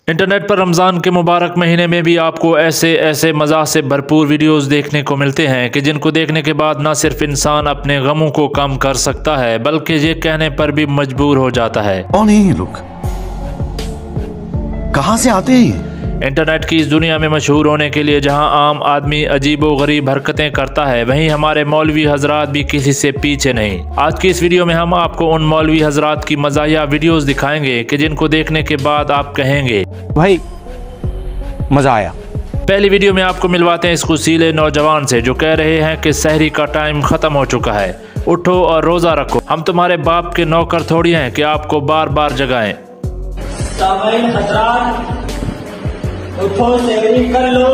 Internet पर रमज़ान के मुबारक महीने में भी आपको ऐसे ऐसे मज़ा से भरपूर वीडियोस देखने को मिलते हैं कि जिनको देखने के बाद न सिर्फ इंसान अपने गमों को कम कर सकता है बल्कि ये कहने पर भी मजबूर हो जाता है, कौन है ये लोग, कहां से आते हैं? इंटरनेट की इस दुनिया में मशहूर होने के लिए जहां आम आदमी अजीबो गरीब हरकतें करता है, वहीं हमारे मौलवी हजरात भी किसी से पीछे नहीं। आज की इस वीडियो में हम आपको उन मौलवी हजरात की मज़ाहिया वीडियोस दिखाएंगे कि जिनको देखने के बाद आप कहेंगे भाई मजा आया। पहली वीडियो में आपको मिलवाते हैं इस खुशीले नौजवान से जो कह रहे हैं कि सहरी का टाइम ख़त्म हो चुका है, उठो और रोज़ा रखो। हम तुम्हारे बाप के नौकर थोड़ी हैं कि आपको बार बार जगाएं। उठो, सहरी कर लो,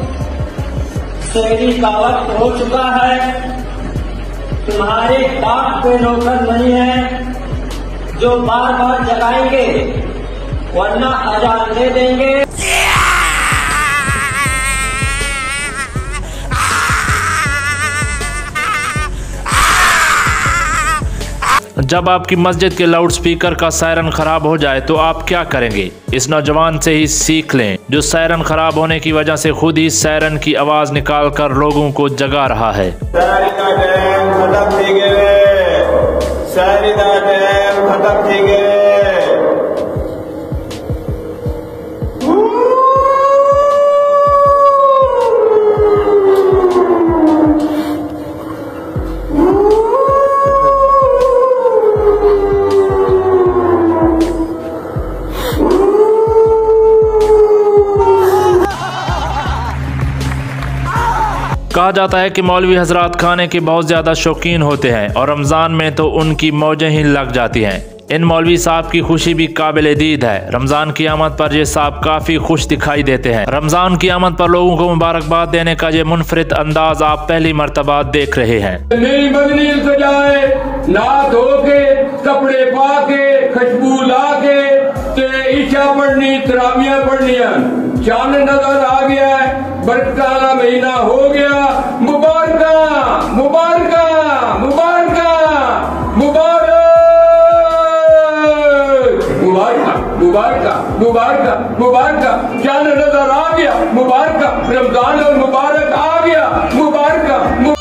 सहरी का वक्त हो चुका है। तुम्हारे बाप पे नौकर नहीं है जो बार बार जगाएंगे, वरना अजान दे देंगे। जब आपकी मस्जिद के लाउड स्पीकर का सायरन खराब हो जाए तो आप क्या करेंगे? इस नौजवान से ही सीख लें जो सायरन खराब होने की वजह से खुद ही सायरन की आवाज निकाल कर लोगों को जगा रहा है। कहा जाता है कि मौलवी हजरात खाने के बहुत ज़्यादा शौकीन होते हैं और रमज़ान में तो उनकी मौजें ही लग जाती हैं। इन मौलवी साहब की खुशी भी काबिल दीद है। रमज़ान की आमद पर ये साहब काफ़ी खुश दिखाई देते हैं। रमज़ान की आमद पर लोगों को मुबारकबाद देने का ये मुनफरिद अंदाज आप पहली मर्तबा देख रहे हैं। नई बदली सजाए, नहा धो के, कपड़े पा के, खुशबू ला के, ईशा पढ़नी, तरावियां पढ़निया, चांद नजर आ गया है, बरकत वाला महीना हो गया। मुबारका मुबारका मुबारका मुबारक मुबारका मुबारका मुबारका मुबारका, चांद नजर आ गया, मुबारका, रमजान और मुबारक आ गया, मुबारका।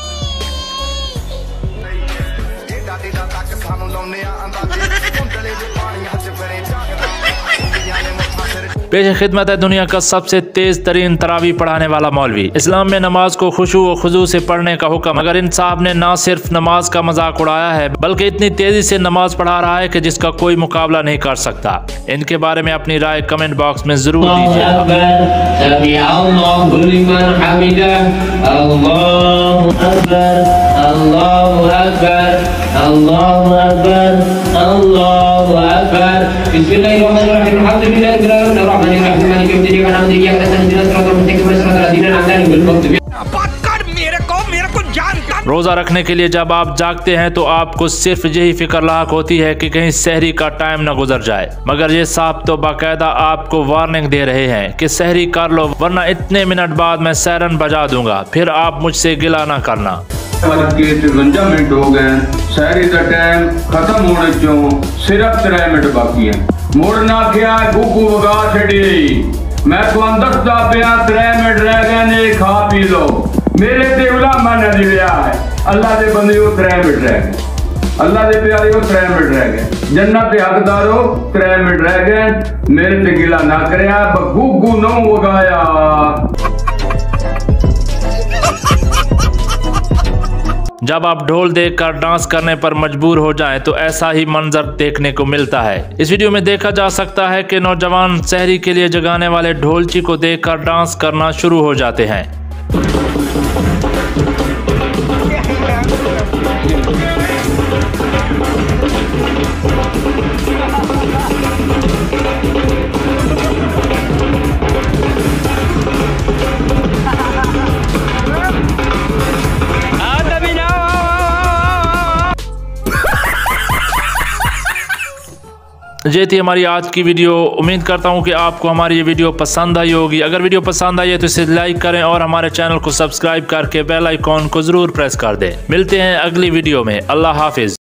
पेश खिदमत है दुनिया का सबसे तेज तरीन तरावी पढ़ाने वाला मौलवी। इस्लाम में नमाज को खुशू व खुजू से पढ़ने का हुक्म, मगर इन साहब ने ना सिर्फ नमाज का मजाक उड़ाया है बल्कि इतनी तेजी से नमाज पढ़ा रहा है कि जिसका कोई मुकाबला नहीं कर सकता। इनके बारे में अपनी राय कमेंट बॉक्स में जरूर दीजिए। रोजा रखने के लिए जब आप जागते हैं तो आपको सिर्फ यही फिक्र लाक होती है कि कहीं सहरी का टाइम न गुजर जाए, मगर ये साहब तो बाकायदा आपको वार्निंग दे रहे हैं कि सहरी कर लो वरना इतने मिनट बाद मैं सायरन बजा दूंगा, फिर आप मुझसे गिला ना करना। 53 मिनट हो गए, सहरी का टाइम खत्म होने चो सिर्फ 3 मिनट बाकी है। मुड़ना क्या गुगू वगा छड़ी, मैं तो दसदा पिया 3 मिनट रह गए ने, खा पी लो। मेरे ते उलामा ने दिया है, अल्लाह दे बंदे 3 मिनट रह गए, अल्लाह दे प्यारे 3 मिनट रह गए, जन्नत के हकदारो 3 मिनट रह गए, मेरे ते गिला ना करया, गुगू नो वगाया। जब आप ढोल देखकर डांस करने पर मजबूर हो जाएं तो ऐसा ही मंजर देखने को मिलता है। इस वीडियो में देखा जा सकता है कि नौजवान सहरी के लिए जगाने वाले ढोलची को देखकर डांस करना शुरू हो जाते हैं। ये थी हमारी आज की वीडियो। उम्मीद करता हूँ कि आपको हमारी ये वीडियो पसंद आई होगी। अगर वीडियो पसंद आई है तो इसे लाइक करें और हमारे चैनल को सब्सक्राइब करके बेल आइकॉन को ज़रूर प्रेस कर दें। मिलते हैं अगली वीडियो में। अल्लाह हाफिज़।